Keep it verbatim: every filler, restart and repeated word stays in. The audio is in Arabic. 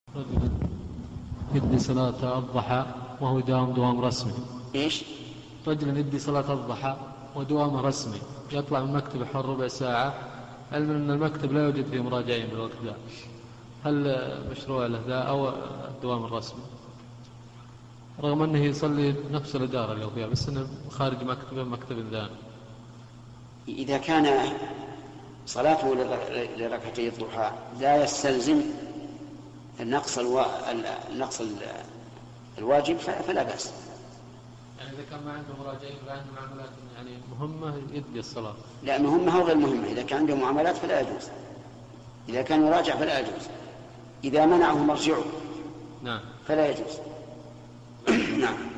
رجل يدي صلاة الضحى وهو دوام دوام رسمي. إيش؟ رجل يدي صلاة الضحى ودوام رسمي، يطلع من مكتب حر ربع ساعة، علما أن المكتب لا يوجد فيه مراجعين بالوقت ذا، هل مشروع له ذا أو الدوام الرسمي؟ رغم أنه يصلي نفس الإدارة اللي هو فيها، بس أنه خارج مكتب مكتب ذا. إذا كان صلاته لركعتي الضحى لا يستلزم النقص الوا... النقص الواجب فلا بأس. يعني إذا كان ما عنده مراجعين وعنده معاملات يعني مهمة يدي الصلاة. لا، مهمة أو غير مهمة، إذا كان عنده معاملات فلا يجوز، إذا كان يراجع فلا يجوز، إذا منعه مرجعه نعم فلا يجوز. نعم.